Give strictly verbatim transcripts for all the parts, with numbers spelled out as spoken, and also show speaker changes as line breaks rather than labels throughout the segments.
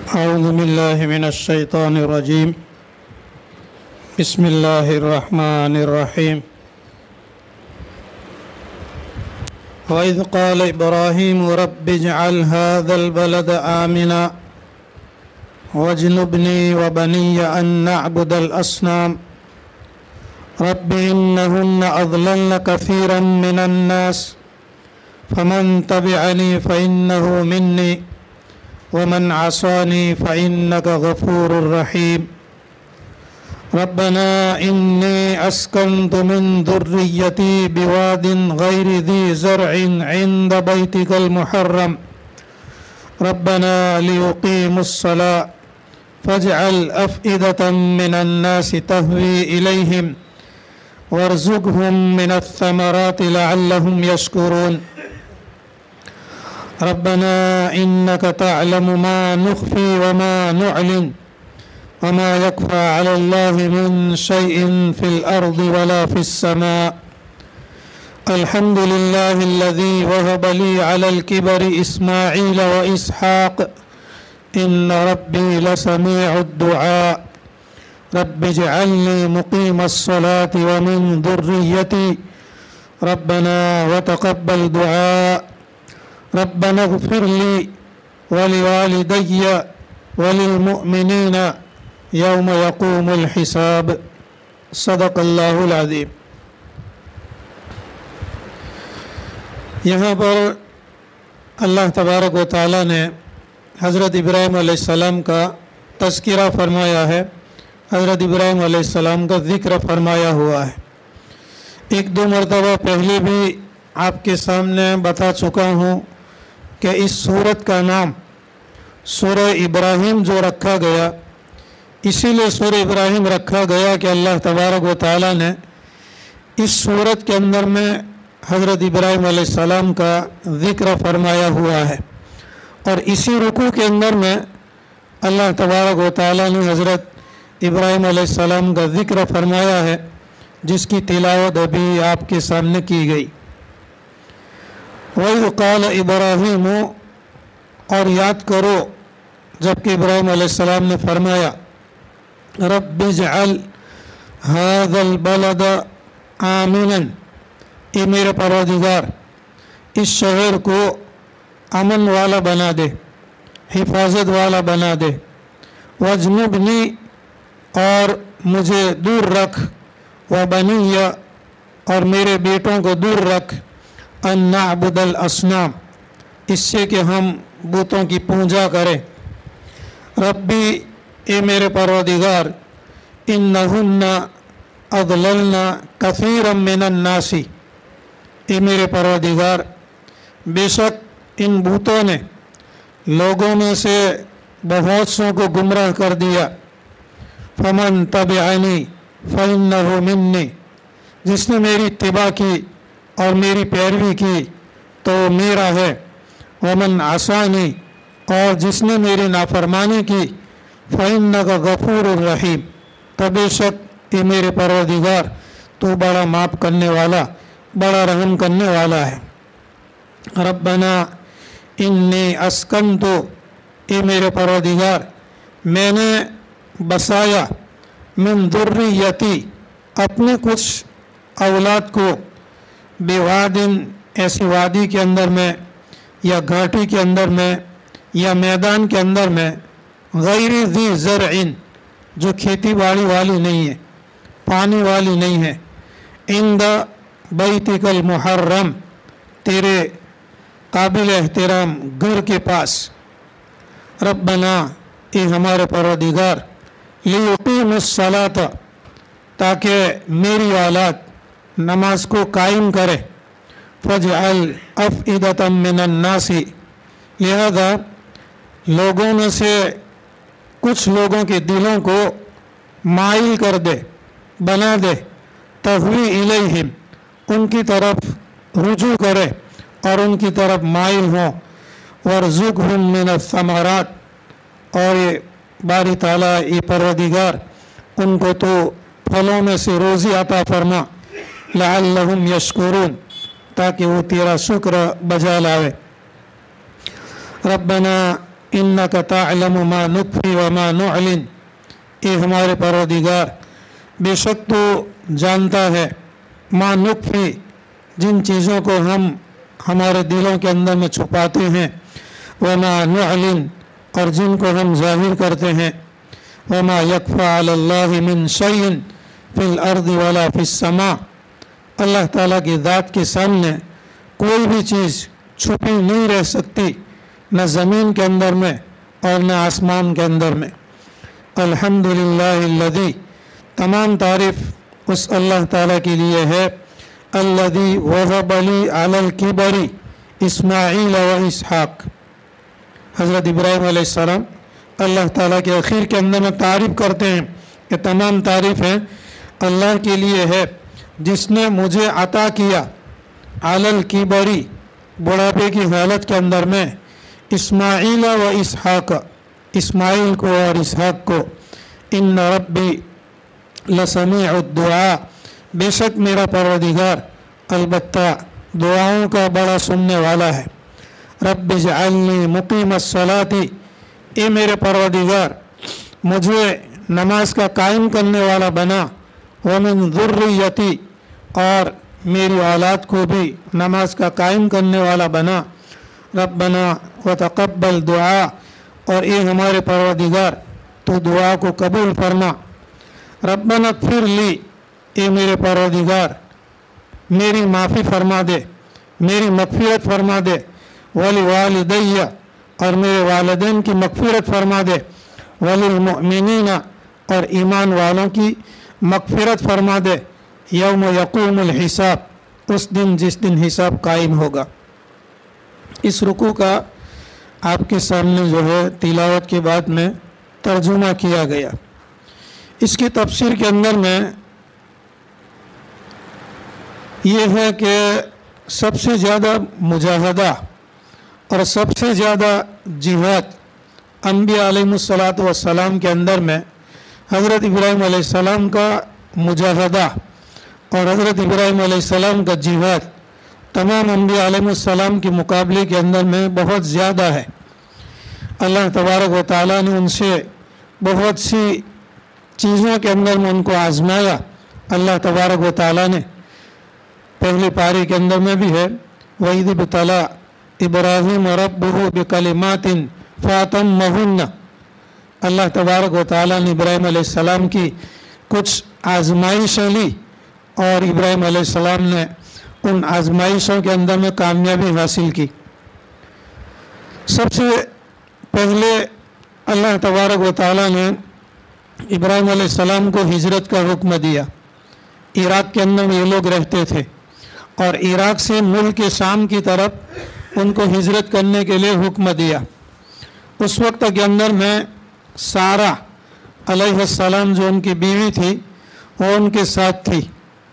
أعوذ بالله من الشيطان الرجيم. بسم الله الرحمن الرحيم. وإذ قال إبراهيم رب اجعل هذا البلد آمنا واجنبني وبني أن نعبد الأصنام رب إنهن أضللن كثيرا من الناس فمن تبعني فإنه مني ومن عصاني فإنك غفور رحيم. ربنا إني أسكنت من ذريتي بواد غير ذي زرع عند بيتك المحرم ربنا ليقيموا الصلاة فاجعل أفئدة من الناس تهوي إليهم وارزقهم من الثمرات لعلهم يشكرون. ربنا إنك تعلم ما نخفي وما نعلن وما يخفى على الله من شيء في الأرض ولا في السماء. الحمد لله الذي وهب لي على الكبر إسماعيل وإسحاق إن ربي لسميع الدعاء. رب اجعلني مقيم الصلاة ومن ذريتي ربنا وتقبل دعاء. ربنا اغفر لي ولوالدي وللمؤمنين يوم يقوم الحساب. صدق اللہ العظیم. یہاں پر اللہ تبارک و تعالیٰ نے حضرت ابراہیم علیہ السلام کا تذکرہ فرمایا ہے، حضرت ابراہیم علیہ السلام کا ذکر فرمایا ہوا ہے. ایک دو مرتبہ پہلے بھی آپ کے سامنے بتا چکا ہوں کہ اس سورت کا نام سورہ ابراہیم جو رکھا گیا، اسی لیے سورہ ابراہیم رکھا گیا کہ اللہ تبارک و تعالیٰ نے اس سورت کے اندر میں حضرت ابراہیم علیہ السلام کا ذکر فرمایا ہوا ہے، اور اسی رکوع کے اندر میں اللہ تبارک و تعالیٰ نے حضرت ابراہیم علیہ السلام کا ذکر فرمایا ہے، جس کی تلاوت ابھی آپ کے سامنے کی گئی. وَإِذْ قَالَ إِبْرَاهِيمُ، اور یاد کرو جب کہ ابراہیم علیہ السلام نے فرمایا رب اجعل هذا البلد آمنا، اے میرے پروردگار اس شہر کو امن والا بنا دے، حفاظت والا بنا دے، وَاجْنُبْنِي، اور مجھے دور رکھ، وَبَنِيَّ، اور میرے بیٹوں کو دور رکھ، ان نعبد الاصنام، اس سے کہ ہم بتوں کی پوجا کریں. ربی، اے میرے پروردگار، انہن اضللن کثیرا من الناس، اے میرے پروردگار بے شک ان بتوں نے لوگوں میں سے بہت سوں کو گمراہ کر دیا. فمن تبعنی فإنہ منی، جس نے میری اتباع کی اور میری پیروی کی تو وہ میرا ہے. ومن عصانی، اور جس نے میری نافرمانی کی فإنک غفور الرحیم، تو بے شک اے میرے پروردگار تو بڑا معاف کرنے والا، بڑا رحم کرنے والا ہے. ربنا انی اسکنت، اے میرے پروردگار میں نے بسایا من ذریتی، اپنے کچھ اولاد کو، بوادن، ایسی وادی کے اندر میں یا گھاٹی کے اندر میں یا میدان کے اندر میں، غیر ذی زرع، جو کھیتی باڑی والی نہیں ہے، پانی والی نہیں ہے، عند بیتک المحرم، تیرے قابل احترام گھر کے پاس. ربنا، اے ہمارے پروردگار، لیقیموا الصلاۃ، تاکہ میری اولاد نماز کو قائم کرے. فاجعل افئدۃ من الناس، لہذا لوگوں میں سے کچھ لوگوں کے دلوں کو مائل کر دے، بنا دے، تہوی الیہم، ان کی طرف رجوع کرے اور ان کی طرف مائل ہوں. وارزقہم من الثمرات، اور یہ باری تعالیٰ یہ پروردگار ان کو تو پھلوں میں سے روزی عطا فرما، لعلہم یشکرون، تاکہ وہ تیرا شکر بجا لاوے. ربنا इन्नका ताअलमु मा नुख्फी व मा नुअलिन, ए हमारे परवरदिगार बेशक तो जानता है मा नुख्फी, जिन चीज़ों को हम हमारे दिलों के अंदर में छुपाते हैं, व मा नुअलिन, और जिनको हम ज़ाहिर करते हैं, व मा यख्फा अलल्लाहि मिन शैइन फिल अर्दि वला फिस समा, अल्लाह ताला की ज़ात के सामने कोई भी चीज़ छुपी नहीं रह सकती, न ज़मीन के अंदर में और न आसमान के अंदर में। अल्हम्दुलिल्लाहिल्लज़ी, तमाम तारीफ़ उस अल्लाह ताला के लिए है, अल्लज़ी वहब ली अलल किबरी इस्माईल व इसहाक। हज़रत इब्राहीम अलैहिस्सलाम अल्लाह ताला के आखिर के अंदर में तारीफ़ करते हैं कि तमाम तारीफ़ें अल्लाह के लिए है जिसने मुझे अता किया अलल किबरी, बुढ़ापे की हालत के अंदर में, इस्माईल व इसहाक, इस्माईल को और इसहाक को। इन्ना रब्बी लसमीउद दुआ, बेशक मेरा परवरदिगार अलबत्ता दुआओं का बड़ा सुनने वाला है। रब्बि जअलनी मुकीमस सलाती, ए मेरे परवरदिगार मुझे नमाज का कायम करने वाला बना, व मिन ज़ुर्रियती, और मेरी औलाद को भी नमाज का कायम करने वाला बना। रब्बना व तक़ब्बल दुआ, और ए हमारे परवरदिगार तो दुआ को कबूल फरमा। रब्बना इग़फिर ली, ए मेरे परवरदिगार मेरी माफ़ी फरमा दे, मेरी मग़फ़िरत फरमा दे। वली वालिदैया, और मेरे वालिदैन की मग़फ़िरत फरमा दे। वलिल मुअमिनीना, और ईमान वालों की मग़फ़िरत फरमा दे। यौम यक़ूमुल हिसाब, उस दिन जिस दिन हिसाब कायम होगा। इस रुकू का आपके सामने जो है तिलावत के बाद में तर्जुमा किया गया। इसकी तफसीर के अंदर में ये है कि सबसे ज़्यादा मुजाहदा और सबसे ज़्यादा जिहाद अंबिया अलैहिस्सलातु वस्सलाम के अंदर में हज़रत इब्राहीम अलैहिस्सलाम का मुजाहदा और हज़रत इब्राहीम अलैहिस्सलाम का जिहाद तमाम अंबिया अलैहिस्सलाम के मुकाबले के अंदर में बहुत ज़्यादा है। अल्लाह तबारक व तआला ने उनसे बहुत सी चीज़ों के अंदर में उनको आजमाया। अल्लाह तबारक व तआला ने पहली पारी के अंदर में भी है, वइज़ इब्तला इब्राहीम रब्बुहु बिकलिमातिन फ़अतम्महुन्ना, अल्लाह तबारक व तआला ने इब्राहीम अलैहिस्सलाम की कुछ आजमाइशें ली और इब्राहीम अलैहिस्सलाम ने उन आजमाइशों के अंदर में कामयाबी हासिल की। सबसे पहले अल्लाह तबारक व तआला ने इब्राहीम अलैहिस्सलाम को हिजरत का हुक्म दिया। इराक़ के अंदर में ये लोग रहते थे और इराक़ से मुल्क शाम की तरफ उनको हिजरत करने के लिए हुक्म दिया। उस वक्त के अंदर में सारा अलैहिस्सलाम जो उनकी बीवी थी वो उनके साथ थी।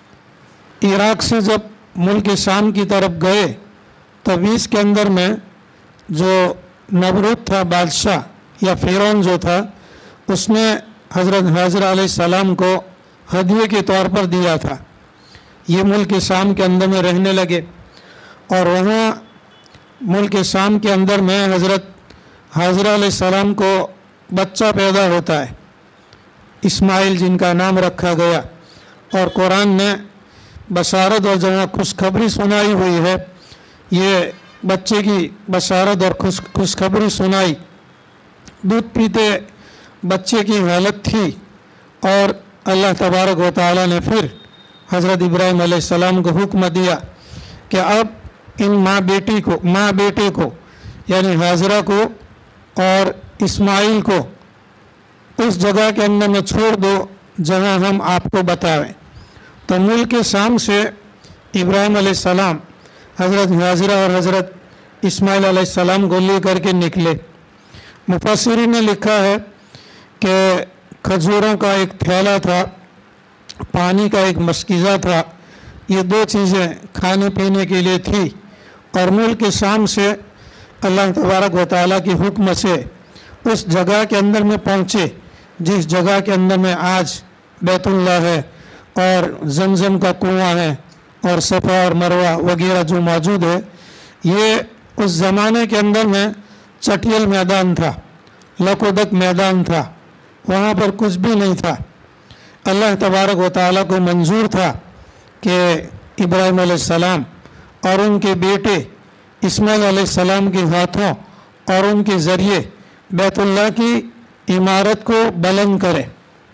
इराक़ से जब मुल्क शाम की तरफ गए तब इसके अंदर में जो नबरूद था बादशाह या फ़िरौन जो था, उसने हज़रत हाजरा अलैहिस्सलाम को हदिये के तौर पर दिया था। ये मुल्क शाम के अंदर में रहने लगे और वहाँ मुल्क शाम के अंदर में हज़रत हाजरा अलैहिस्सलाम को बच्चा पैदा होता है, इस्माइल जिनका नाम रखा गया। और कुरान ने बशारत और जहाँ खुशखबरी सुनाई हुई है, ये बच्चे की बशारत और खुश खुशखबरी सुनाई। दूध पीते बच्चे की हालत थी और अल्लाह तबारक व तआला ने फिर हज़रत इब्राहीम अलैहिस्सलाम को हुक्म दिया कि अब इन माँ बेटी को माँ बेटे को यानी हाजरा को और इस्माइल को उस जगह के अंदर में छोड़ दो जहाँ हम आपको बतावें। तो मुल्क शाम से इब्राहीम अलैहिस्सलाम हज़रत हाजरा और हज़रत इस्माइल अलैहिस्सलाम को ले करके निकले। मुफस्सिरीन ने लिखा है कि खजूरों का एक थैला था, पानी का एक मशकीज़ा था, ये दो चीज़ें खाने पीने के लिए थी। और मुल्क शाम से अल्लाह तबारक व तआला के हुक्म से उस जगह के अंदर में पहुँचे जिस जगह के अंदर में आज बैतुल्लाह है और जमजम का कुआं है और सफ़ा और मरवा वगैरह जो मौजूद है। ये उस ज़माने के अंदर में चटियल मैदान था, लकोदक मैदान था, वहाँ पर कुछ भी नहीं था। अल्लाह तबारक व तआला को मंजूर था कि इब्राहिम अलैहिस्सलाम और उनके बेटे इस्माइल अलैहिस्सलाम के हाथों और उनके ज़रिए बैतुल्लाह की इमारत को बुलंद करे।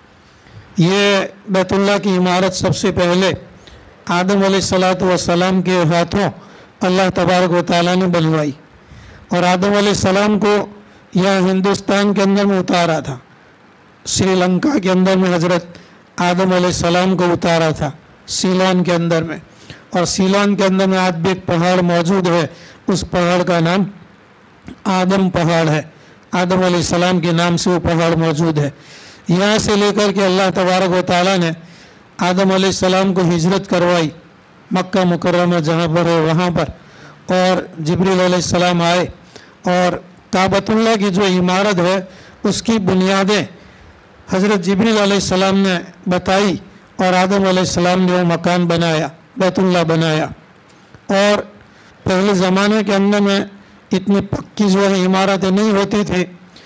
ये बैतुल्लाह की इमारत सबसे पहले आदम अलैहिस्सलातु वस्सलाम के हाथों अल्लाह तबारक व तआला ने बनवाई और आदम अलैहिस्सलाम को यहाँ हिंदुस्तान के अंदर में उतारा था। श्रीलंका के अंदर में हज़रत आदम अलैहिस्सलाम को उतारा था, सीलोन के अंदर में। और सीलोन के अंदर में आज भी एक पहाड़ मौजूद है, उस पहाड़ का नाम आदम पहाड़ है। आदम अलैहिस्सलाम के नाम से वो पहाड़ मौजूद है। यहाँ से लेकर के अल्लाह तबारक व तआला ने आदम अलैहिस्सलाम को हिजरत करवाई मक्का मुकर्रमा जहाँ पर है वहाँ पर, और जिब्रील अलैहिस्सलाम आए और काबतुल्लाह की जो इमारत है उसकी बुनियादें हज़रत जिब्रील अलैहिस्सलाम ने बताई और आदम अलैहिस्सलाम ने वो मकान बनाया, बैतुल्लाह बनाया। और पहले ज़माने के अंदर में इतनी पक्की जो है इमारतें नहीं होती थी,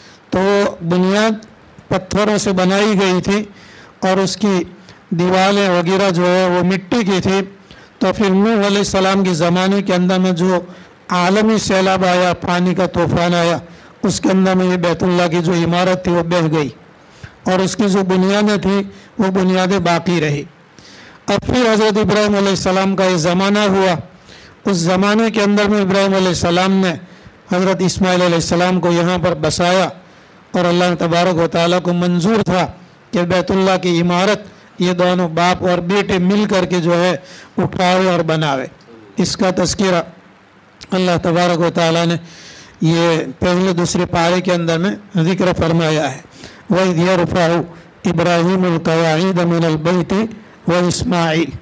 तो बुनियाद पत्थरों से बनाई गई थी और उसकी दीवारें वगैरह जो है वो मिट्टी की थी। तो फिर नूह अलैहिस्सलाम के ज़माने के अंदर में जो आलमी सैलाब आया, पानी का तूफ़ान आया, उसके अंदर में ये बैतुल्लाह की जो इमारत थी वो बह गई और उसकी जो बुनियादें थी वो बुनियादें बाकी रही। अब फिर हज़रत इब्राहिम अलैहिस्सलाम का ये ज़माना हुआ। उस ज़माने के अंदर में इब्राहिम अलैहिस्सलाम ने हज़रत इस्माइल अलैहिस्सलाम को यहाँ पर बसाया और अल्लाह तबारक व तआला को मंजूर था कि बैतुल्लाह की इमारत ये दोनों बाप और बेटे मिल कर के जो है उठावे और बनावे। इसका तज़किरा अल्लाह तबारक व तआला ने ये पहले दूसरे पारे के अंदर में ज़िक्र फरमाया है। वह यरफ़अु इब्राहीमुल क़वाईद मिनल बैति व इस्माईल,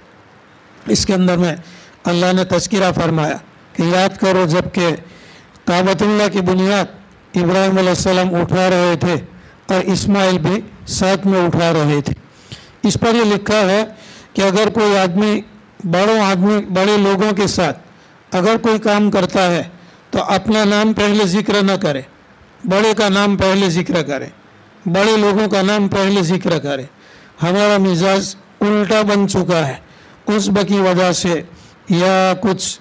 इसके अंदर में अल्लाह ने तज़किरा फरमाया कि याद करो जबकि काबतुल्लाह की बुनियाद इब्राहिम अलैहिस्सलाम उठा रहे थे और इस्माइल भी साथ में उठा रहे थे। इस पर ये लिखा है कि अगर कोई आदमी बड़ों आदमी बड़े लोगों के साथ अगर कोई काम करता है तो अपना नाम पहले ज़िक्र न करे, बड़े का नाम पहले ज़िक्र करे, बड़े लोगों का नाम पहले ज़िक्र करे। हमारा मिजाज उल्टा बन चुका है उस की वजह से या कुछ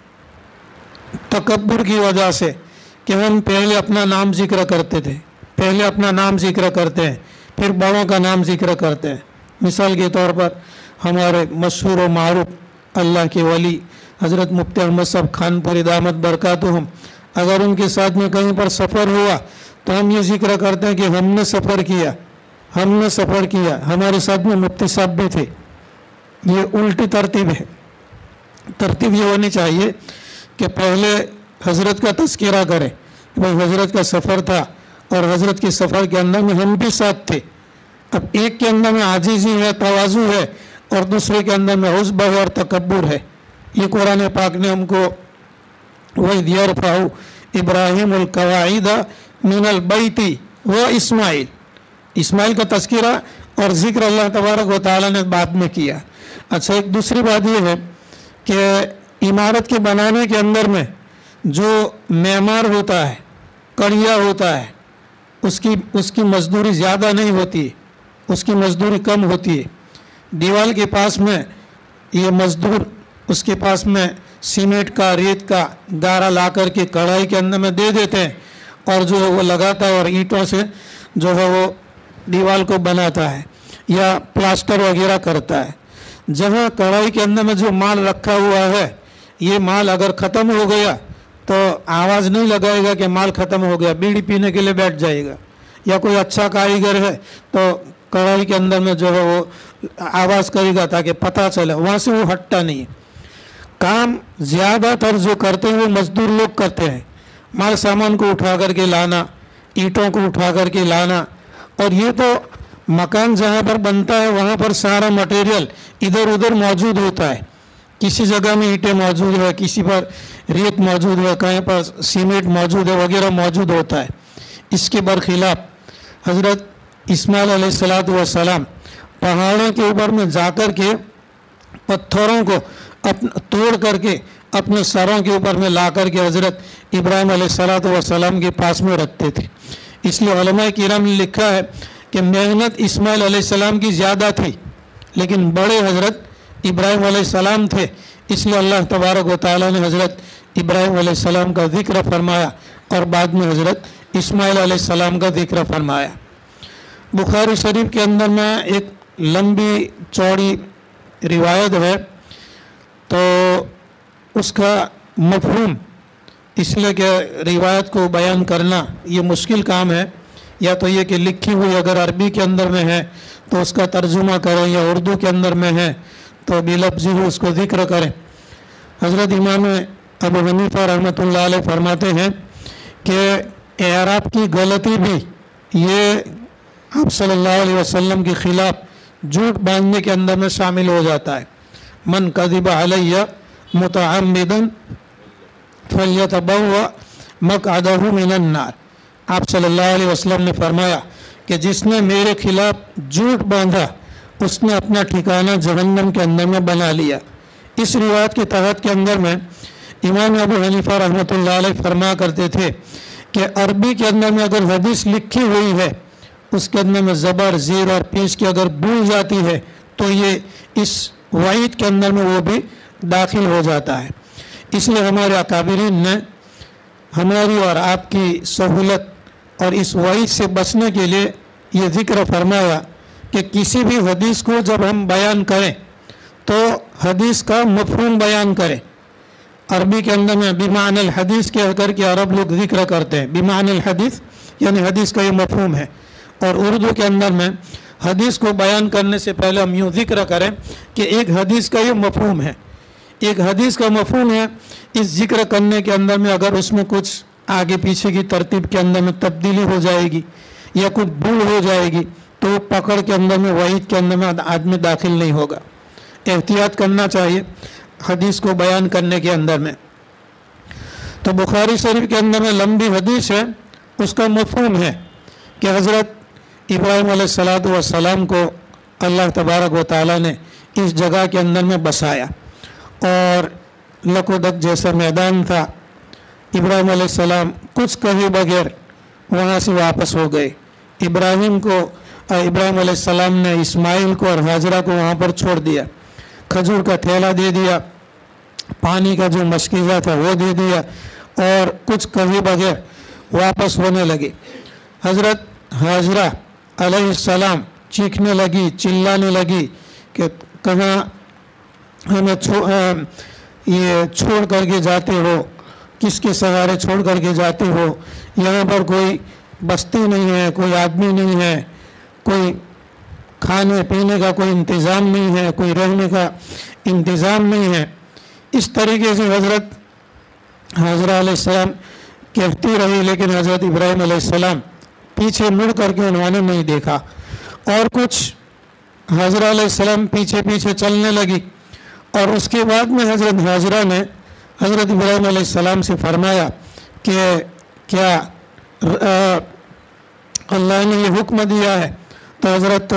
तकब्बुर की वजह से कि हम पहले अपना नाम ज़िक्र करते थे, पहले अपना नाम ज़िक्र करते हैं फिर बड़ों का नाम ज़िक्र करते हैं। मिसाल के तौर पर हमारे मशहूर व मारूफ अल्लाह के वली हज़रत मुफ्ती अहमद साहब खानपुरी दामत बरकातुहुम, अगर उनके साथ में कहीं पर सफ़र हुआ तो हम ये ज़िक्र करते हैं कि हमने सफ़र किया, हमने सफ़र किया, हमारे साथ में मुफ्ती साहब भी थे। ये उल्टी तरतीब है। तरतीब ये होनी चाहिए कि पहले हज़रत का तज़किरा करें, भाई हज़रत का सफ़र था और हज़रत के सफ़र के अंदर में हम भी साथ थे। अब एक के अंदर में आजीज़ी है, तवाज़ु है और दूसरे के अंदर में उज़्ब और तकब्बुर है। ये कुरान पाक ने हमको वह यरफ़अु इब्राहीमुल क़वाईद मिनल बैति व इस्माईल, इस्माईल का तज़किरा और ज़िक्र अल्लाह तबारक व तआला ने बाद में किया। अच्छा, एक दूसरी बात ये है कि इमारत के बनाने के अंदर में जो मेमार होता है, कड़िया होता है, उसकी उसकी मजदूरी ज़्यादा नहीं होती, उसकी मजदूरी कम होती है। दीवार के पास में ये मजदूर उसके पास में सीमेंट का, रेत का गारा ला कर के कढ़ाई के अंदर में दे देते हैं और जो है वो लगाता है और ईंटों से जो है वो दीवार को बनाता है या प्लास्टर वगैरह करता है। जहाँ कढ़ाई के अंदर में जो माल रखा हुआ है, ये माल अगर ख़त्म हो गया तो आवाज़ नहीं लगाएगा कि माल ख़त्म हो गया, बीड़ी पीने के लिए बैठ जाएगा। या कोई अच्छा कारीगर है तो कढ़ाई के अंदर में जो है वो आवाज़ करेगा ताकि पता चले, वहाँ से वो हटता नहीं है। काम ज़्यादातर जो करते हैं वो मज़दूर लोग करते हैं, माल सामान को उठा करके लाना, ईंटों को उठा करके लाना। और ये तो मकान जहाँ पर बनता है वहाँ पर सारा मटेरियल इधर उधर मौजूद होता है। किसी जगह में ईंटें मौजूद है, किसी पर रेत मौजूद है, कहीं पर सीमेंट मौजूद है वगैरह मौजूद होता है। इसके बरखिलाफ़ हज़रत इस्माइल अलैहिस्सलातु वस्सलाम पहाड़ों के ऊपर में जाकर के पत्थरों को अपना तोड़ करके اپنے سروں کے اوپر میں لا کر کے حضرت ابراہیم علیہ الصلوۃ والسلام کے پاس میں رکھتے تھے۔ اس لیے علماء کرام نے لکھا ہے کہ محنت اسماعیل علیہ السلام کی زیادہ تھی، لیکن بڑے حضرت ابراہیم علیہ السلام تھے، اس لیے اللہ تبارک و تعالیٰ نے حضرت ابراہیم علیہ السلام کا ذکر فرمایا اور بعد میں حضرت اسماعیل علیہ السلام کا ذکر فرمایا۔ بخاری شریف کے اندر میں ایک لمبی چوڑی روایت ہے، تو اس کا مفہوم اس لیے کہ روایت کو بیان کرنا یہ مشکل کام ہے، یا تو یہ کہ لکھی ہوئی اگر عربی کے اندر میں ہے تو اس کا ترجمہ کریں، یا اردو کے اندر میں ہے تو بلفظی ہی اس کو ذکر کریں۔ حضرت امام ابو حنیفہ رحمۃ اللہ علیہ فرماتے ہیں کہ اعراب کی غلطی بھی یہ آپ صلی اللہ علیہ وسلم کے خلاف جھوٹ باندھنے کے اندر میں شامل ہو جاتا ہے۔ من کذب علیہ متعمدا فلیتبوأ مقعدہ من النار، آپ صلی اللہ علیہ وسلم نے فرمایا کہ جس نے میرے خلاف جھوٹ باندھا اس نے اپنا ٹھکانہ جہنم کے اندر میں بنا لیا۔ اس روایت کے تحت کے اندر میں امام ابو حنیفہ رحمۃ اللہ علیہ فرما کرتے تھے کہ عربی کے اندر میں اگر حدیث لکھی ہوئی ہے، اس کے اندر میں زبر زیر اور پیش کی اگر بھول جاتی ہے تو یہ اس وعید کے اندر میں وہ بھی داخل ہو جاتا ہے۔ اس لیے ہمارے اکابرین نے ہماری اور آپ کی سہولت اور اس وعید سے بچنے کے لیے یہ ذکر فرمایا کہ کسی بھی حدیث کو جب ہم بیان کریں تو حدیث کا مفہوم بیان کریں۔ عربی کے اندر میں بمعنی الحدیث کہہ کر کے عرب لوگ ذکر کرتے ہیں، بمعنی الحدیث یعنی حدیث کا یہ مفہوم ہے، اور اردو کے اندر میں حدیث کو بیان کرنے سے پہلے ہم یوں ذکر کریں کہ ایک حدیث کا یہ مفہوم ہے، ایک حدیث کا مفہوم ہے۔ اس ذکر کرنے کے اندر میں اگر اس میں کچھ آگے پیچھے کی ترتیب کے اندر میں تبدیلی ہو جائے گی یا کچھ بھول ہو جائے گی تو پکڑ کے اندر میں وعید کے اندر میں آدمی داخل نہیں ہوگا۔ احتیاط کرنا چاہیے حدیث کو بیان کرنے کے اندر میں۔ تو بخاری شریف کے اندر میں لمبی حدیث ہے، اس کا مفہوم ہے کہ حضرت ابراہیم علیہ الصلوۃ والسلام کو اللہ تبارک و تعالیٰ نے اس جگہ کے اندر میں بسایا، اور لکودک جیسا میدان تھا۔ ابراہیم علیہ السلام کچھ کہے بغیر وہاں سے واپس ہو گئے۔ ابراہیم کو ابراہیم علیہ السلام نے اسماعیل کو اور ہاجرہ کو وہاں پر چھوڑ دیا، کھجور کا تھیلا دے دیا، پانی کا جو مشکیزہ تھا وہ دے دیا، اور کچھ کہے بغیر واپس ہونے لگے۔ حضرت ہاجرہ علیہ السلام چیخنے لگی، چلانے لگی کہ کہاں ہمیں چھو یہ چھوڑ کر کے جاتے ہو، کس کے سہارے چھوڑ کر کے جاتے ہو؟ یہاں پر کوئی بستی نہیں ہے، کوئی آدمی نہیں ہے، کوئی کھانے پینے کا کوئی انتظام نہیں ہے، کوئی رہنے کا انتظام نہیں ہے۔ اس طریقے سے حضرت حاجرہ علیہ السلام کہتی رہی، لیکن حضرت ابراہیم علیہ السلام پیچھے مڑ کر کے انہوں نے نہیں دیکھا، اور کچھ حاجرہ علیہ السلام پیچھے پیچھے چلنے لگی، اور اس کے بعد میں حضرت حاجرہ نے حضرت ابراہیم علیہ السلام سے فرمایا کہ کیا اللہ نے یہ حکم دیا ہے؟ تو حضرت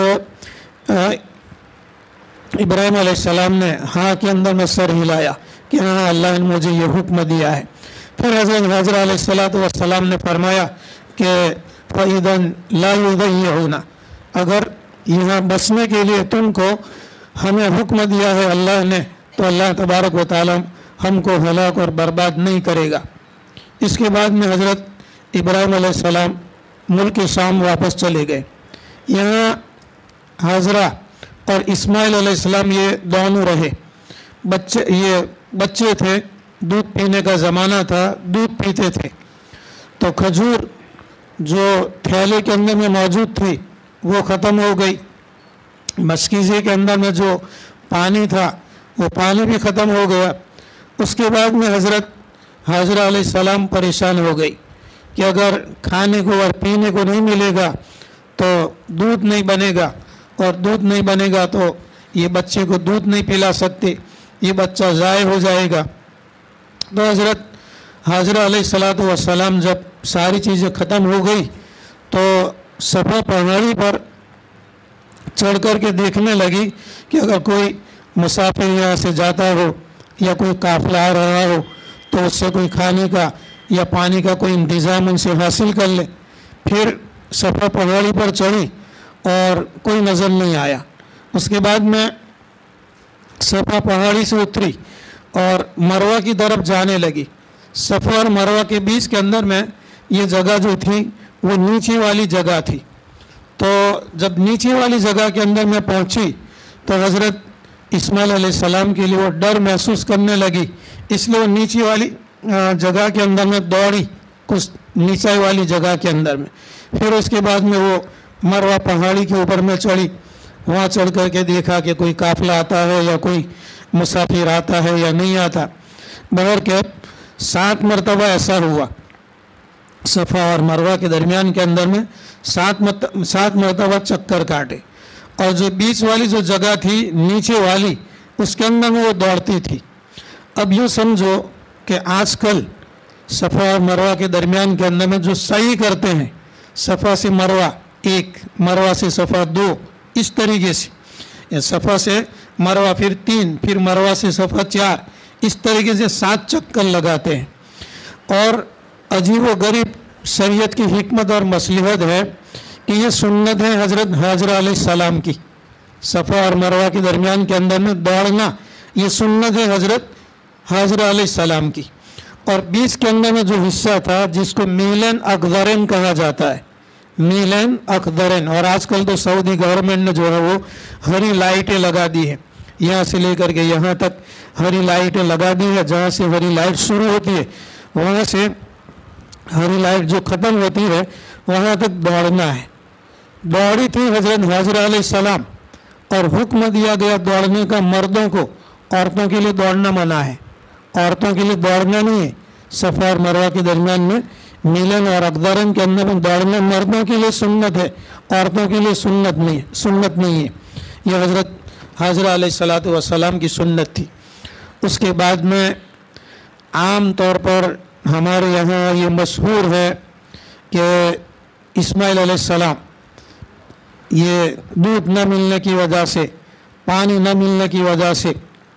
ابراہیم علیہ السلام نے ہاں کے اندر میں سر ہلایا کہ ہاں اللہ نے مجھے یہ حکم دیا ہے۔ پھر حضرت حاجرہ علیہ الصلوۃ والسلام نے فرمایا کہ فَإِذًا لَا يُضَيِّعُونَ، اگر یہاں بسنے کے لیے تم کو ہمیں حکم دیا ہے اللہ نے، تو اللہ تبارک و تعالیٰ ہم کو ہلاک اور برباد نہیں کرے گا۔ اس کے بعد میں حضرت ابراہیم علیہ السلام ملک شام واپس چلے گئے۔ یہاں حاجرہ اور اسماعیل علیہ السلام یہ دونوں رہے، بچے یہ بچے تھے، دودھ پینے کا زمانہ تھا، دودھ پیتے تھے، تو کھجور جو تھیلے کے اندر میں موجود تھی وہ ختم ہو گئی، مشکیزے کے اندر میں جو پانی تھا وہ پانی بھی ختم ہو گیا۔ اس کے بعد میں حضرت حاجرہ علیہ السلام پریشان ہو گئی کہ اگر کھانے کو اور پینے کو نہیں ملے گا تو دودھ نہیں بنے گا، اور دودھ نہیں بنے گا تو یہ بچے کو دودھ نہیں پلا سکتے، یہ بچہ ضائع ہو جائے گا۔ تو حضرت حاجرہ علیہ الصلوۃ والسلام جب ساری چیزیں ختم ہو گئی تو صفا پہاڑی پر چڑھ کر کے دیکھنے لگی کہ اگر کوئی مسافر یہاں سے جاتا ہو या कोई काफिला आ रहा हो तो उससे कोई खाने का या पानी का कोई इंतज़ाम उनसे हासिल कर ले। फिर सफ़ा पहाड़ी पर चढ़ी और कोई नज़र नहीं आया। उसके बाद मैं सफ़ा पहाड़ी से उतरी और मरवा की तरफ जाने लगी। सफ़ा और मरवा के बीच के अंदर में ये जगह जो थी वो नीचे वाली जगह थी। तो जब नीचे वाली जगह के अंदर मैं पहुंची तो हज़रत इस्माइल अलैहिस्सलाम के लिए वो डर महसूस करने लगी, इसलिए वो नीचे वाली जगह के अंदर में दौड़ी, कुछ नीचे वाली जगह के अंदर में। फिर उसके बाद में वो मरवा पहाड़ी के ऊपर में चढ़ी। वहाँ चढ़ कर के देखा कि कोई काफिला आता है या कोई मुसाफिर आता है या नहीं आता। बहर के सात मरतबा ऐसा हुआ, सफ़ा और मरवा के दरमियान के अंदर में सात मत सात मरतबा चक्कर काटे। और जो बीच वाली जो जगह थी नीचे वाली, उसके अंदर में वो दौड़ती थी। अब यूँ समझो कि आजकल सफ़ा और मरवा के दरमियान के अंदर में जो सही करते हैं, सफ़ा से मरवा एक, मरवा से सफ़ा दो, इस तरीके से सफ़ा से मरवा फिर तीन, फिर मरवा से सफ़ा चार, इस तरीके से सात चक्कर लगाते हैं। और अजीब व गरीब शरीयत की हिकमत और मसलहत है कि ये सुन्नत है हज़रत हाजरा अलैहिस्सलाम की। सफ़ा और मरवा के दरमियान के अंदर में दौड़ना ये सुन्नत है हज़रत हाजरा अलैहिस्सलाम की। और बीच के अंदर में जो हिस्सा था जिसको मीलन अकदरन कहा जाता है, मीलन अकदरन। और आजकल तो सऊदी गवर्नमेंट ने जो है वो हरी लाइटें लगा दी है, यहाँ से लेकर के यहाँ तक हरी लाइटें लगा दी है। जहाँ से हरी लाइट शुरू होती है वहाँ से हरी लाइट जो ख़त्म होती है वहाँ तक दौड़ना है। दौड़ी थी हज़रत हाजरा अलैहिस्सलाम और हुक्म दिया गया दौड़ने का मर्दों को, औरतों के लिए दौड़ना मना है, औरतों के लिए दौड़ना नहीं है। सफ़ा और मरवा के दरमियान में मिलन और अकदरन के अंदर में दौड़ना मर्दों के लिए सुन्नत है, औरतों के लिए सुन्नत नहीं है, सुन्नत नहीं है। यह हज़रत हाजरा अलैहिस्सलातु वस्सलाम की सुन्नत थी। उसके बाद में आम तौर पर हमारे यहाँ ये मशहूर है कि इस्माइल अलैहिस्सलाम ये दूध न मिलने की वजह से, पानी न मिलने की वजह से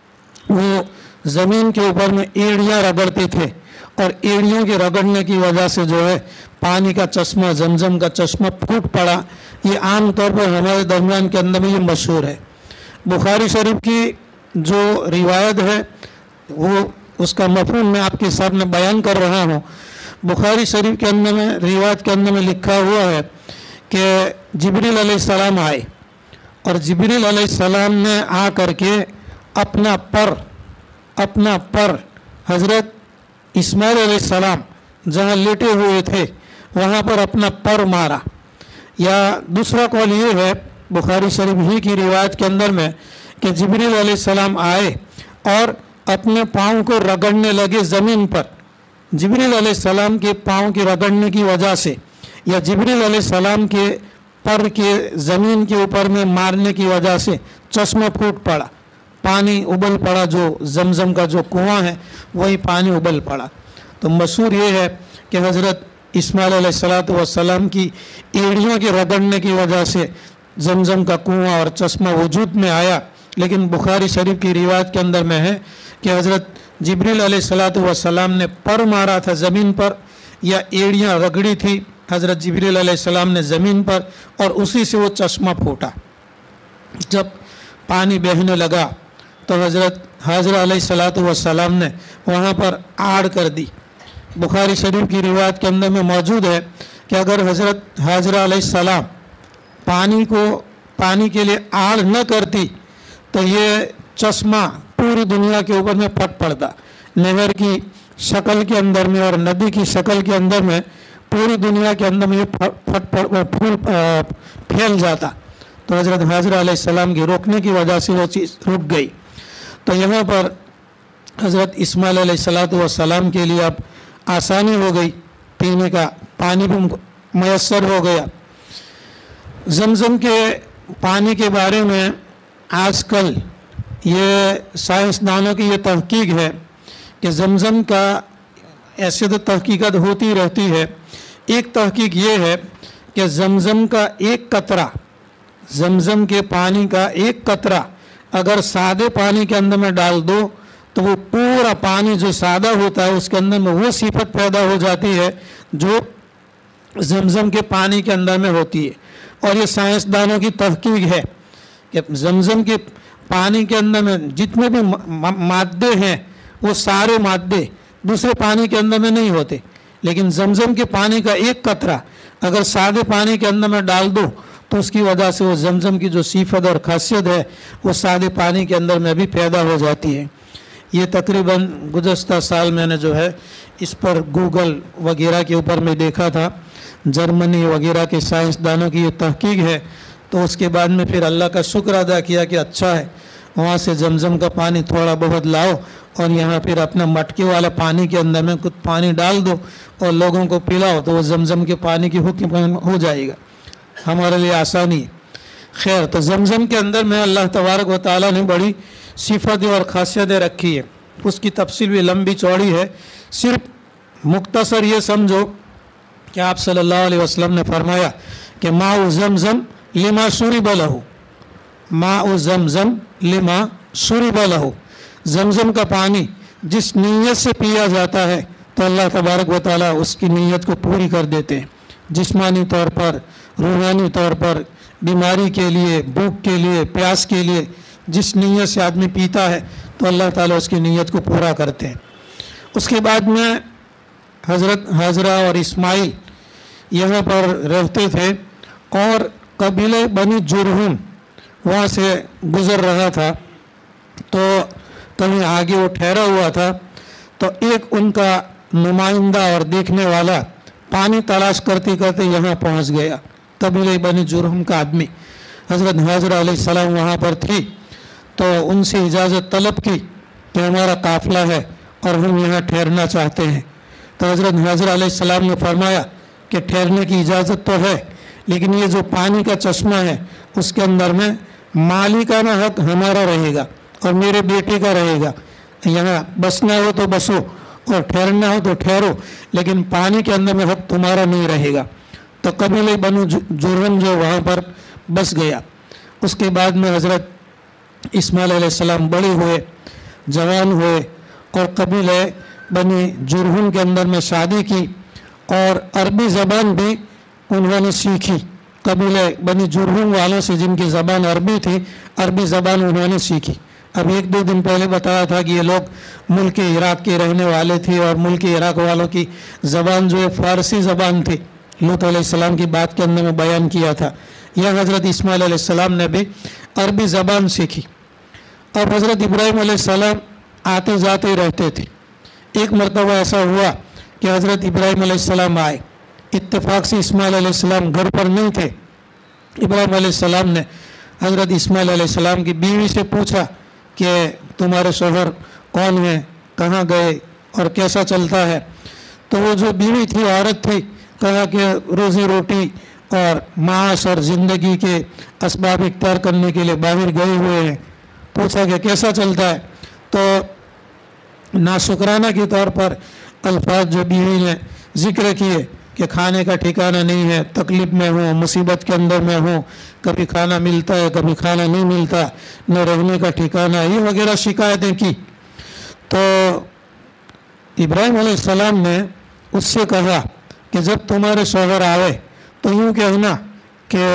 वो ज़मीन के ऊपर में एड़ियाँ रगड़ते थे और एड़ियों के रगड़ने की वजह से जो है पानी का चश्मा, जमजम का चश्मा फूट पड़ा। ये आम तौर पर हमारे दरमियान के अंदर में ये मशहूर है। बुखारी शरीफ की जो रिवायत है वो उसका मफ़हूम मैं आपके सामने बयान कर रहा हूँ। बुखारी शरीफ के अंदर में रिवायत के अंदर में लिखा हुआ है कि जिब्रील अलैहिस्सलाम आए और जिब्रील अलैहिस्सलाम ने आ करके अपना पर अपना पर हज़रत इस्माइल अलैहिस्सलाम जहाँ लेटे हुए थे वहाँ पर अपना पर मारा। या दूसरा कौल ये है बुखारी शरीफ ही की रिवायत के अंदर में कि जिब्रील अलैहिस्सलाम आए और अपने पाँव को रगड़ने लगे ज़मीन पर। जिब्रील अलैहिस्सलाम के पाँव के रगड़ने की वजह से या जिब्रील अलैहिस्सलाम के पर के ज़मीन के ऊपर में मारने की वजह से चश्मा फूट पड़ा, पानी उबल पड़ा, जो जमजम का जो कुआं है वही पानी उबल पड़ा। तो मशहूर ये है कि हज़रत इस्माइल अलैहिस्सलातु वस्सलाम की एड़ियों के रगड़ने की वजह से जमजम का कुआं और चश्मा वजूद में आया। लेकिन बुखारी शरीफ की रिवायत के अंदर में है कि हज़रत जिब्रील अलैहिस्सलातु वस्सलाम ने पर मारा था ज़मीन पर, या एड़ियाँ रगड़ी थी हज़रत जिब्रील अलैहिस्सलाम ने ज़मीन पर, और उसी से वो चश्मा फूटा। जब पानी बहने लगा तो हज़रत हाजरा अलैहिस्सलातु वस्सलाम ने वहाँ पर आड़ कर दी। बुखारी शरीफ की रिवायत के अंदर में मौजूद है कि अगर हज़रत हाजरा अलैहिस्सलाम पानी को पानी के लिए आड़ न करती तो ये चश्मा पूरी दुनिया के ऊपर में फट पड़ता। नहर की शक्ल के अंदर में और नदी की शक्ल के अंदर में पूरी दुनिया के अंदर में ये फट पड़ फूल फैल जाता। तो हज़रत हाजरा अलैहिस्सलाम की रोकने की वजह से वो चीज़ रुक गई। तो यहाँ पर हज़रत इस्माइल अलैहिस्सलातु वस्सलाम के लिए अब आसानी हो गई, पीने का पानी भी मैसर हो गया। जमजम के पानी के बारे में आजकल ये साइंसदानों की ये तहकीक है कि जमजम का ऐसे तो तहकीकत होती रहती है। एक तहकीक ये है कि जमजम का एक कतरा, जमजम के पानी का एक कतरा अगर सादे पानी के अंदर में डाल दो تو وہ پورا پانی جو سادہ ہوتا ہے اس کے اندر میں وہ صفت پیدا ہو جاتی ہے جو زمزم کے پانی کے اندر میں ہوتی ہے. اور یہ سائنسدانوں کی تحقیق ہے کہ زمزم کے پانی کے اندر میں جتنے بھی مادے ہیں وہ سارے مادے دوسرے پانی کے اندر میں نہیں ہوتے، لیکن زمزم کے پانی کا ایک قطرہ اگر سادے پانی کے اندر میں ڈال دو تو اس کی وجہ سے وہ زمزم کی جو صفت اور خاصیت ہے وہ سادے پانی کے اندر میں بھی پیدا ہو جاتی ہے. یہ تقریباً گزشتہ سال میں نے جو ہے اس پر گوگل وغیرہ کے اوپر میں دیکھا تھا، جرمنی وغیرہ کے سائنسدانوں کی یہ تحقیق ہے. تو اس کے بعد میں پھر اللہ کا شکر ادا کیا کہ اچھا ہے وہاں سے زمزم کا پانی تھوڑا بہت لاؤ اور یہاں پھر اپنا مٹکے والا پانی کے اندر میں کچھ پانی ڈال دو اور لوگوں کو پلاؤ تو وہ زمزم کے پانی کی حکم ہو جائے گا، ہمارے لیے آسانی ہے. خیر، تو زمزم کے اندر میں اللہ تبارک و تعالیٰ نے بڑی صفتیں اور خاصیتیں رکھی ہے. اس کی تفصیل بھی لمبی چوڑی ہے، صرف مختصر یہ سمجھو کہ آپ صلی اللہ علیہ وسلم نے فرمایا کہ ماء زمزم لما شرب لہ، ماء زمزم لما شرب لہ، زمزم کا پانی جس نیت سے پیا جاتا ہے تو اللہ تبارک و تعالیٰ اس کی نیت کو پوری کر دیتے ہیں. جسمانی طور پر، روحانی طور پر، بیماری کے لیے، بھوک کے لیے، پیاس کے لیے جس نیت سے آدمی پیتا ہے تو اللہ تعالیٰ اس کی نیت کو پورا کرتے ہیں. اس کے بعد میں حضرت حاضرہ اور اسماعیل یہاں پر رہتے تھے اور قبیلہ بنی جرہم وہاں سے گزر رہا تھا، تو کہیں آگے وہ ٹھہرا ہوا تھا تو ایک ان کا نمائندہ اور دیکھنے والا پانی تلاش کرتے کرتے یہاں پہنچ گیا. قبیلہ بنی جرہم کا آدمی، حضرت حاضرہ علیہ السلام وہاں پر تھی تو ان سے اجازت طلب کی کہ ہمارا قافلہ ہے اور ہم یہاں ٹھہرنا چاہتے ہیں. تو حضرت حاضرہ علیہ السلام نے فرمایا کہ ٹھہرنے کی اجازت تو ہے، لیکن یہ جو پانی کا چشمہ ہے اس کے اندر میں مالکانہ حق ہمارا رہے گا اور میرے بیٹے کا رہے گا. یہاں بسنا ہو تو بسو اور ٹھہرنا ہو تو ٹھہرو، لیکن پانی کے اندر میں حق تمہارا نہیں رہے گا. تو قبیلہ بنو جرہم جو وہاں پر بس گیا. اس کے بعد میں حضرت اسماعیل علیہ السلام بڑے ہوئے، جوان ہوئے اور قبیلہ بنی جرہم کے اندر میں شادی کی اور عربی زبان بھی انہوں نے سیکھی. قبیلہ بنی جرہم والوں سے جن کی زبان عربی تھی، عربی زبان انہوں نے سیکھی. اب ایک دو دن پہلے بتایا تھا کہ یہ لوگ ملک عراق کے رہنے والے تھے اور ملک عراق والوں کی زبان جو ہے فارسی زبان تھی. لوط علیہ السلام کی بات کے اندر میں بیان کیا تھا. یہ حضرت اسماعیل علیہ السلام نے بھی عربی زبان سیکھی. اور حضرت ابراہیم علیہ السلام آتے جاتے رہتے تھے. ایک مرتبہ ایسا ہوا کہ حضرت ابراہیم علیہ السلام آئے، اتفاق سے اسماعیل علیہ السلام گھر پر نہیں تھے. ابراہیم علیہ السلام نے حضرت اسماعیل علیہ السلام کی بیوی سے پوچھا کہ تمہارے شوہر کون ہیں، کہاں گئے اور کیسا چلتا ہے. تو وہ جو بیوی تھی، عورت تھی، کہا کہ روزی روٹی اور معاش اور زندگی کے اسباب اختیار کرنے کے لیے باہر گئے ہوئے ہیں. پوچھا کہ کیسا چلتا ہے، تو ناشکرانہ کے طور پر الفاظ جو بیوی نے ذکر کیے کہ کھانے کا ٹھکانہ نہیں ہے، تکلیف میں ہوں، مصیبت کے اندر میں ہوں، کبھی کھانا ملتا ہے کبھی کھانا نہیں ملتا، نہ رہنے کا ٹھکانہ، یہ وغیرہ شکایتیں کی. تو ابراہیم علیہ السلام نے اس سے کہا کہ جب تمہارے شوہر آئے تو یوں کہنا کہ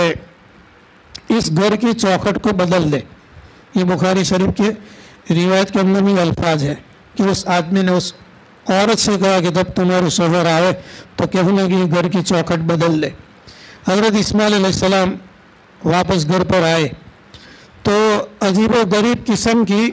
اس گھر کی چوکھٹ کو بدل دے. یہ بخاری شریف کے روایت کے اندر میں الفاظ ہے کہ اس آدمی نے اس عورت سے کہا کہ جب تمہارے شوہر آئے تو کہنا کہ یہ گھر کی چوکھٹ بدل دے. حضرت اسماعیل علیہ السلام واپس گھر پر آئے تو عجیب و غریب قسم کی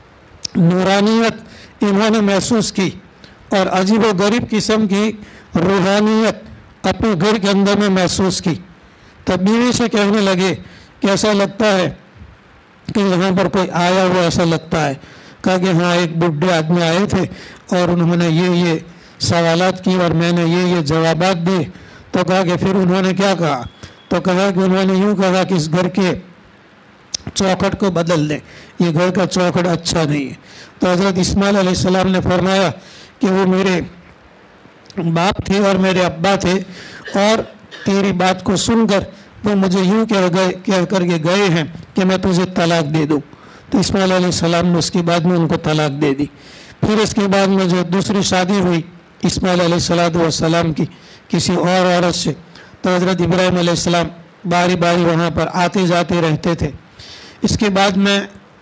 نورانیت انہوں نے محسوس کی اور عجیب و غریب قسم کی روحانیت اپنے گھر کے اندر میں محسوس کی. تو بیوی سے کہنے لگے کہ ایسا لگتا ہے کہ یہاں پر کوئی آیا ہوا ایسا لگتا ہے. کہا کہ ہاں ایک بڈھے آدمی آئے تھے اور انہوں نے یہ یہ سوالات کی اور میں نے یہ یہ جوابات دیے. تو کہا کہ پھر انہوں نے کیا کہا، تو کہا کہ انہوں نے یوں کہا کہ اس گھر کے چوکھٹ کو بدل دیں، یہ گھر کا چوکھٹ اچھا نہیں ہے. تو حضرت اسماعیل علیہ السلام نے فرمایا کہ وہ میرے باپ تھے اور میرے ابا تھے اور تیری بات کو سن کر وہ مجھے یوں کہہ گئے کہہ کر کے گئے ہیں کہ میں تجھے طلاق دے دوں. تو اسماعیل علیہ السلام نے اس کے بعد میں ان کو طلاق دے دی۔ پھر اس کے بعد میں جو دوسری شادی ہوئی اسماعیل علیہ السلام کی کسی اور عورت سے، تو حضرت ابراہیم علیہ السلام باری باری وہاں پر آتے جاتے رہتے تھے۔ اس کے بعد میں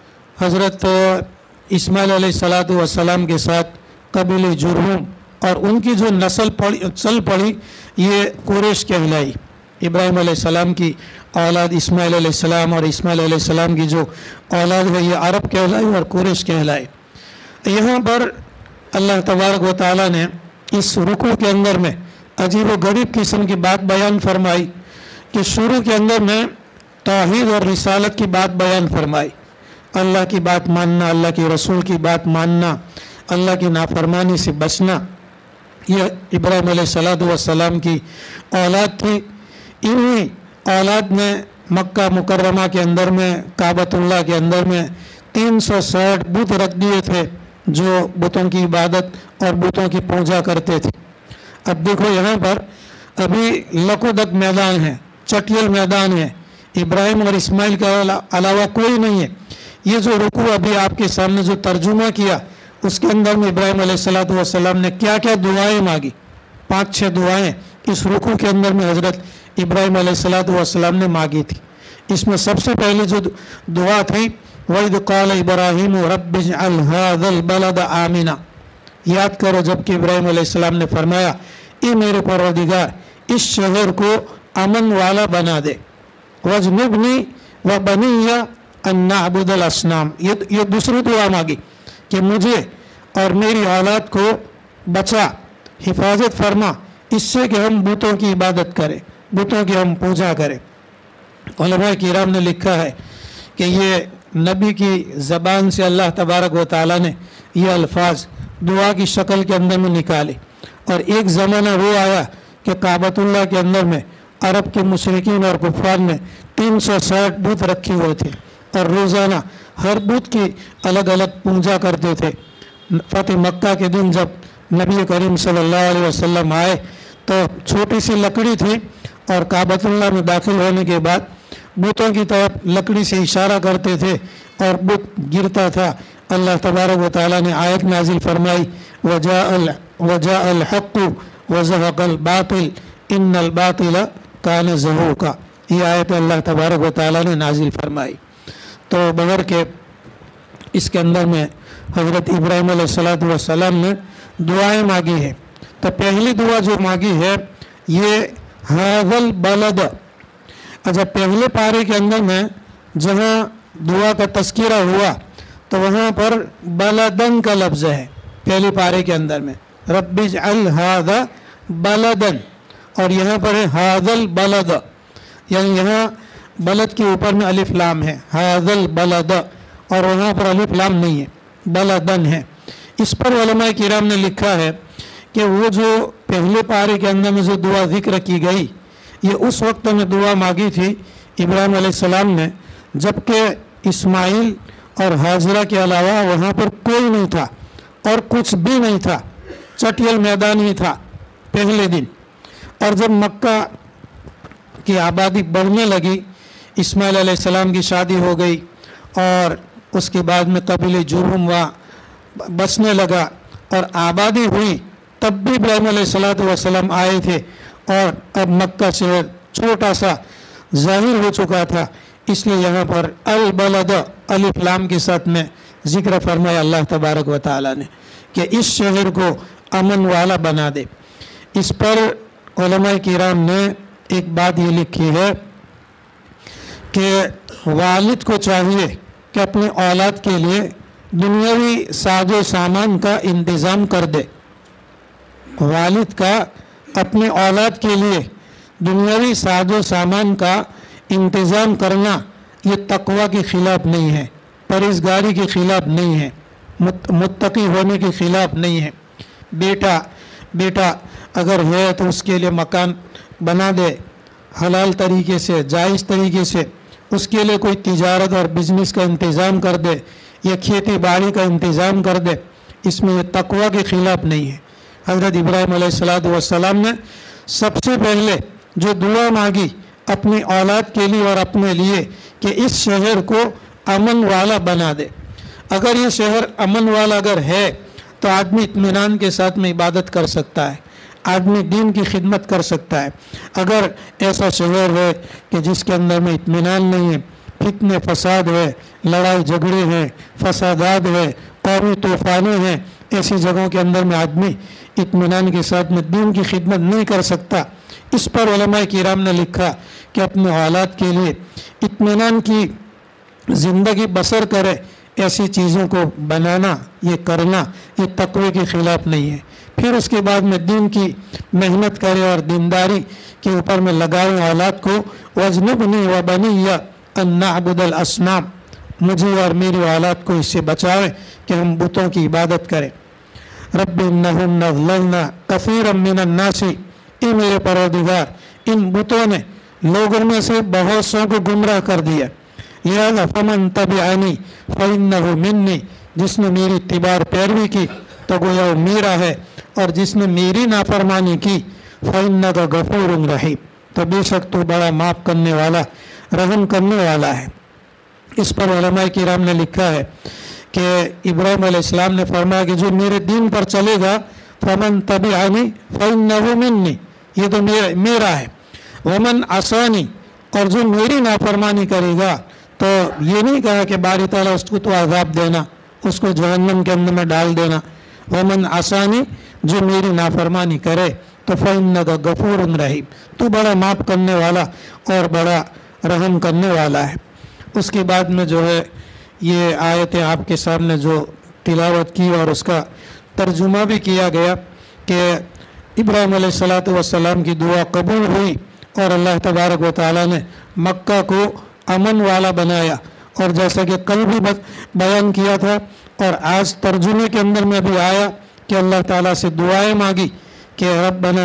حضرت اسماعیل علیہ السلام کے ساتھ قبیلہ جرہم اور ان کی جو نسل پڑی چل پڑی یہ قریش کہلائی۔ ابراہیم علیہ السلام کی اولاد اسماعیل علیہ السلام اور اسماعیل علیہ السلام کی جو اولاد ہے یہ عرب کہلائی اور قریش کہلائی۔ یہاں پر اللہ تبارک و تعالیٰ نے اس رکوع کے اندر میں عجیب و غریب قسم کی بات بیان فرمائی کہ شروع کے اندر میں توحید اور رسالت کی بات بیان فرمائی، اللہ کی بات ماننا، اللہ کے رسول کی بات ماننا، اللہ کی نافرمانی سے بچنا، یہ ابراہیم علیہ السلام کی اولاد تھی۔ انہی اولاد نے مکہ مکرمہ کے اندر میں کعبۃ اللہ کے اندر میں تین سو ساٹھ بت رکھ دیے تھے جو بتوں کی عبادت اور بتوں کی پوجا کرتے تھے۔ اب دیکھو یہاں پر ابھی لکودک میدان ہے، چٹیل میدان ہے، ابراہیم اور اسماعیل کے علاوہ کوئی نہیں ہے۔ یہ جو رکوع ابھی آپ کے سامنے جو ترجمہ کیا اس کے اندر میں ابراہیم علیہ السلام نے کیا کیا دعائیں مانگی، پانچ چھ دعائیں اس رکوع کے اندر میں حضرت ابراہیم علیہ السلام نے مانگی تھی۔ اس میں سب سے پہلی جو دعا تھی وَإِذْ قَالَ إِبْرَاهِيمُ رَبِّ اجْعَلْ هَذَا الْبَلَدَ آمِنًا، یاد کرو جب کہ ابراہیم علیہ السلام نے فرمایا اے میرے پروردگار اس شہر کو امن والا بنا دے، وَاجْنُبْنِي وَبَنِيَّ أَن نَعْبُدَ الْأَصْنَامَ، یہ دوسری دعا مانگی کہ مجھے اور میری اولاد کو بچا، حفاظت فرما اس سے کہ ہم بتوں کی عبادت کریں، بتوں کی ہم پوجا کریں۔ علماء کرام نے لکھا ہے کہ یہ نبی کی زبان سے اللہ تبارک و تعالیٰ نے یہ الفاظ دعا کی شکل کے اندر میں نکالے، اور ایک زمانہ وہ آیا کہ کعبۃ اللہ کے اندر میں عرب کے مشرکین اور کفار نے تین سو ساٹھ بت رکھے ہوئے تھے اور روزانہ ہر بت کی الگ الگ پوجا کرتے تھے۔ فتح مکہ کے دن جب نبی کریم صلی اللہ علیہ وسلم آئے تو چھوٹی سی لکڑی تھی اور کعبۃ اللہ میں داخل ہونے کے بعد بتوں کی طرف لکڑی سے اشارہ کرتے تھے اور بت گرتا تھا۔ اللہ تبارک و تعالیٰ نے آیت نازل فرمائی وَجَاءَ وَجَاءَ الْحَقُّ وَزَهَقَ الْبَاطِلُ إِنَّ الْبَاطِلَ كَانَ زَهُوقًا، یہ آیت اللہ تبارک و تعالیٰ نے نازل فرمائی۔ تو بغیر کہ اس کے اندر میں حضرت ابراہیم علیہ السلام نے دعائیں مانگی ہیں، تو پہلی دعا جو مانگی ہے یہ هَذَا الْبَلَدَ، اچھا پہلے پارے کے اندر میں جہاں دعا کا تذکرہ ہوا تو وہاں پر بلدن کا لفظ ہے پہلی پارے کے اندر میں، رب اجعل هذا بلدن، اور یہاں پر ہے هذا البلد، یعنی یہاں بلد کے اوپر میں الف لام ہے هذا البلد، اور وہاں پر الف لام نہیں ہے، بلدن ہے۔ اس پر علماء کرام نے لکھا ہے کہ وہ جو پہلے پارے کے اندر میں جو دعا ذکر کی گئی یہ اس وقت میں دعا مانگی تھی ابراہیم علیہ السلام نے جبکہ اسماعیل اور حاجرہ کے علاوہ وہاں پر کوئی نہیں تھا اور کچھ بھی نہیں تھا، چٹیل میدان ہی تھا پہلے دن۔ اور جب مکہ کی آبادی بڑھنے لگی، اسماعیل علیہ السلام کی شادی ہو گئی اور اس کے بعد میں قبیلہ جرہم وہاں بسنے لگا اور آبادی ہوئی، تب بھی ابراہیم علیہ السلام آئے تھے اور اب مکہ شہر چھوٹا سا ظاہر ہو چکا تھا، اس لیے یہاں پر البلد الف لام کے ساتھ میں ذکر فرمایا اللہ تبارک و تعالیٰ نے کہ اس شہر کو امن والا بنا دے۔ اس پر علماء کرام نے ایک بات یہ لکھی ہے کہ والد کو چاہیے کہ اپنے اولاد کے لیے دنیاوی ساز و سامان کا انتظام کر دے۔ والد کا اپنے اولاد کے لیے دنیاوی ساز و سامان کا انتظام کرنا یہ تقوی کے خلاف نہیں ہے، پرہیزگاری کے خلاف نہیں ہے، متقی ہونے کے خلاف نہیں ہے۔ بیٹا بیٹا اگر ہے تو اس کے لیے مکان بنا دے حلال طریقے سے، جائز طریقے سے، اس کے لیے کوئی تجارت اور بزنس کا انتظام کر دے یا کھیتی باڑی کا انتظام کر دے، اس میں یہ تقوی کے خلاف نہیں ہے۔ حضرت ابراہیم علیہ السلام نے سب سے پہلے جو دعا مانگی اپنی اولاد کے لیے اور اپنے لیے کہ اس شہر کو अमन वाला बना दे। अगर ये शहर अमन वाला अगर है तो आदमी इत्मीनान के साथ में इबादत कर सकता है, आदमी दीन की खिदमत कर सकता है। अगर ऐसा शहर है कि जिसके अंदर में इत्मीनान नहीं है, फितने फसाद है, लड़ाई झगड़े हैं, फसादात है, कौमी तूफाने हैं, ऐसी जगहों के अंदर में आदमी इत्मीनान के साथ में दीन की खिदमत नहीं कर सकता। इस पर उलमाए किराम ने लिखा कि अपने हालात के लिए इत्मीनान की ज़िंदगी बसर करे, ऐसी चीज़ों को बनाना, ये करना, ये तक़वे के ख़िलाफ़ नहीं है। फिर उसके बाद में दीन की मेहनत करे और दीनदारी के ऊपर में लगाए हालात को, वजनुबनी व बनिया अन नअबुदल असनाम, मुझे और मेरी हालात को इससे बचाएं कि हम बुतों की इबादत करें। रब्बि इन्नहुन्ना अज़ललना कसीरम मिनन नासी, ए मेरे परवरदिगार, इन बुतों ने लोगों में से बहुत सौ को गुमराह कर दिया। लिहाजा फमन तबिअनी फइन्नहु मिन्नी, जिसने मेरी इत्तिबार पैरवी की तो गोया वो मेरा है, और जिसने मेरी नाफरमानी की फइन्नका गफूरुन रहीम, तो बेशक तो बड़ा माफ़ करने वाला, रहम करने वाला है। इस पर उलमाए किराम ने लिखा है कि इब्राहिम अलैहिस्सलाम ने फरमाया कि जो मेरे दीन पर चलेगा, फमन तबिअनी फइन्नहु मिन्नी, ये तो मेरा मेरा है। वमन असानी, और जो मेरी नाफरमानी करेगा, तो ये नहीं कहा कि बारी ताला उसको तो आज़ाब देना, उसको जहन्नम के अंदर में डाल देना। वमन आसानी, जो मेरी नाफरमानी करे तो फ़इन्नका गफूरुन रहीम, तो बड़ा माफ़ करने वाला और बड़ा रहम करने वाला है। उसके बाद में जो है ये आयतें आपके सामने जो तिलावत की और उसका तर्जुमा भी किया गया कि इब्राहिम अलैहिस्सलातु वस्सलाम की दुआ कबूल हुई और अल्लाह तबारक व तआला ने मक्का को अमन वाला बनाया। और जैसा कि कल भी बयान किया था और आज तर्जुमे के अंदर में भी आया कि अल्लाह ताला से दुआएं मांगी कि रब्बना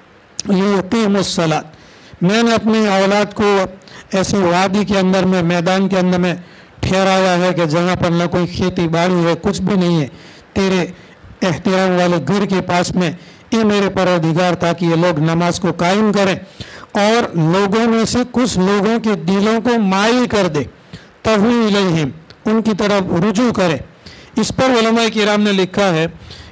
लियुक़ीमुस्सलात, मैंने अपनी औलाद को ऐसे वादी के अंदर में, मैदान के अंदर में ठहराया है कि जहाँ पर न कोई खेती बाड़ी है, कुछ भी नहीं है, तेरे एहतिराम वाले घर के पास में, ये मेरे परवरदिगार, ताकि ये लोग नमाज को कायम करें और लोगों में से कुछ लोगों के दिलों को माइल कर दे, तहवी इलैहिम, उनकी तरफ रुजू करे। इस पर उलमाए किराम ने लिखा है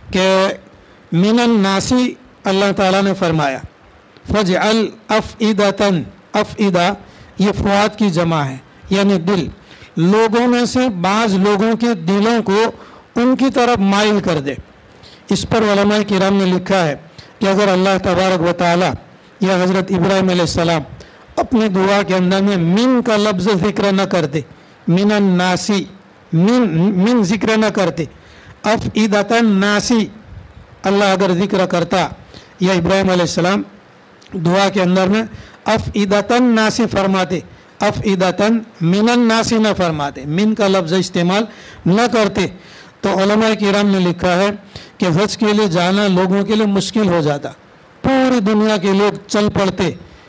कि मिनन नासी, अल्लाह ताला ने फरमाया फजअल अफ़इदतन, अफ़इदा ये फ़ुआद की जमा है यानी दिल, लोगों में से बाज़ लोगों के दिलों को उनकी तरफ माइल कर दे। इस पर उलमाए किराम ने लिखा है कि अगर अल्लाह तबारक व तआला या हज़रत इब्राहिम अलैहिस्सलाम अपने दुआ के अंदर में मिन का लफ्ज़ ज़िक्र न करते, मिनन नासी, मिन मिन ज़िक्र न करते, अफ़इदतन नासी अल्लाह अगर ज़िक्र करता, या इब्राहिम अलैहिस्सलाम दुआ के अंदर में अफ़इदतन नासी फरमाते, अफ़इदतन मिनन नासी न फरमाते, मिन का लफ्ज़ इस्तेमाल न करते, तो उलमाए किराम ने लिखा है कि हज के लिए जाना लोगों के लिए मुश्किल हो जाता। पूरी दुनिया के लोग चल पड़ते,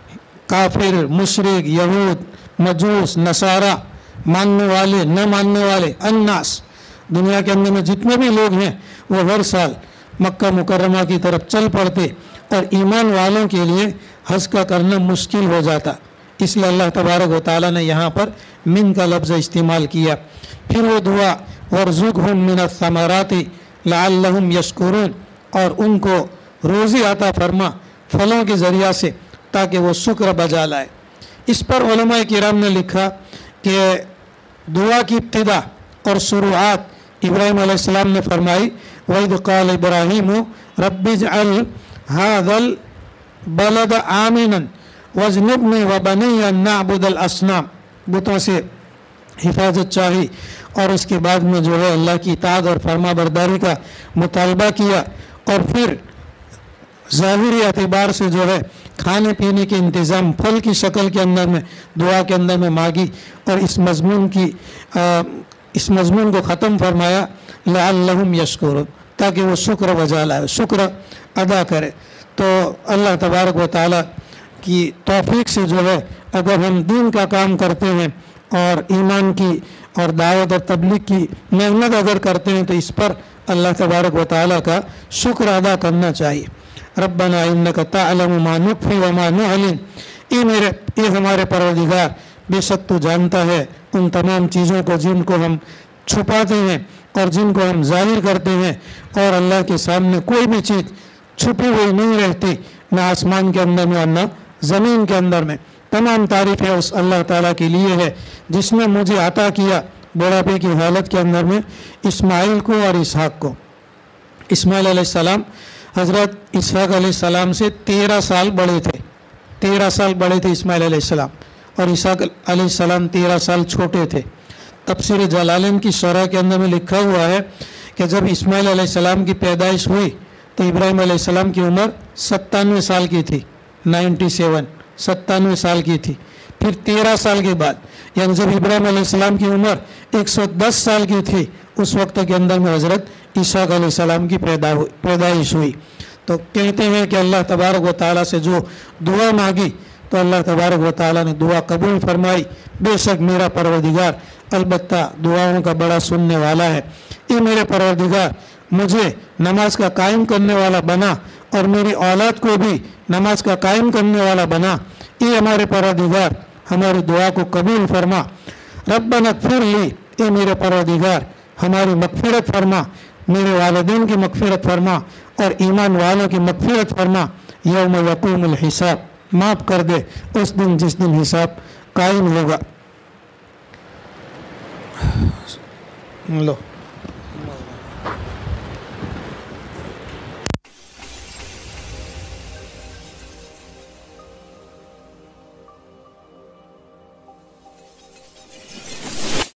काफिर, मुशरिक, यहूद, मजूस, नसारा, मानने वाले, न मानने वाले, अन्नास, दुनिया के अंदर में जितने भी लोग हैं वो हर साल मक्का मुकर्रमा की तरफ चल पड़ते और ईमान वालों के लिए हज का करना मुश्किल हो जाता। इसलिए अल्लाह तबारक व तआला ने यहाँ पर मिन का लफ्ज़ इस्तेमाल किया। फिर वो दुआ वरज़ुक़हुम मिनस समराति लअल्लहुम यशकुरून, और उनको रोज़ी आता फरमा फलों के ज़रिया से, ताकि वो शुक्र बजा लाए। इस पर उलमाए किराम ने लिखा कि दुआ की इब्तिदा और शुरुआत इब्राहिम अलैहिस्सलाम ने फरमाई वइज़ क़ाल इब्राहीम रब्बिजअल हाज़ल बलद आमिनन वजनुबनी व बनिय अन नअबुदल असनाम, बुतों से हिफाजत चाही और उसके बाद में जो है अल्लाह की इताअत और फरमाबरदारी का मुतालबा किया, और फिर ज़ाहिरी एतबार से जो है खाने पीने के इंतज़ाम फल की शक्ल के अंदर में दुआ के अंदर में मांगी, और इस मज़मून की आ, इस मज़मून को ख़त्म फरमाया लअल्लहुम यशकुरून, ताकि वो शुक्र बजा लाए, शुक्र अदा करे। तो अल्लाह तबारक व तआला की तौफीक से जो है अगर हम दीन का काम करते हैं और ईमान की और दावत और तबलीग की मेहनत अगर करते हैं तो इस पर अल्लाह तबारक व तआला का शुक्र अदा करना चाहिए। रब्बना इन्नका तअलमु मा नुख्फी व मा नुअलिन, ये मेरे ये हमारे परवरदिगार, बेशक तू जानता है उन तमाम चीज़ों को जिनको हम छुपाते हैं और जिनको हम जाहिर करते हैं, और अल्लाह के सामने कोई भी चीज़ छुपी हुई नहीं रहती, न आसमान के अंदर में और न ज़मीन के अंदर में। तमाम तारीफ़ें उस अल्लाह ताला के लिए है जिसने मुझे अता किया बुढ़ापे की हालत के अंदर में इस्माइल को और इसहाक को। इस्माइल अलैहिस्सलाम हज़रत इसहाक अलैहिस्सलाम से तेरह साल बड़े थे, तेरह साल बड़े थे इस्माइल अलैहिस्सलाम, और इसहाक अलैहिस्सलाम तेरह साल छोटे थे। तफसीर जलालैन की शरह के अंदर में लिखा हुआ है कि जब इस्माइल अलैहिस्सलाम की पैदाइश हुई तो इब्राहिम अलैहिस्सलाम की उम्र सत्तानवे साल की थी, नाइन्टी सेवन सत्तानवे साल की थी। फिर तेरह साल के बाद यानी जब इब्राहिम अलैहिस्सलाम की उम्र एक सौ दस साल की थी, उस वक्त के अंदर में हज़रत इसहाक अलैहिस्सलाम की पैदा पैदाइश हुई। तो कहते हैं कि अल्लाह तबारक व तआला से जो दुआ मांगी तो अल्लाह तबारक व तआला ने दुआ कबूल फरमाई। बेशक मेरा परवरदिगार अलबत्ता दुआओं का बड़ा सुनने वाला है। ये मेरे परवरदिगार मुझे नमाज का कायम करने वाला बना और मेरी औलाद को भी नमाज का कायम करने वाला बना। ये हमारे परवरदिगार हमारी दुआ को कबूल फरमा। रब्बना इग़फिर ली, ये मेरे परवरदिगार हमारी मग़फ़िरत फरमा, मेरे वालिदैन की मग़फ़िरत फरमा और ईमान वालों की मग़फ़िरत फरमा। यौम यक़ूमुल हिसाब, माफ़ कर दे उस दिन जिस दिन हिसाब कायम होगा। लो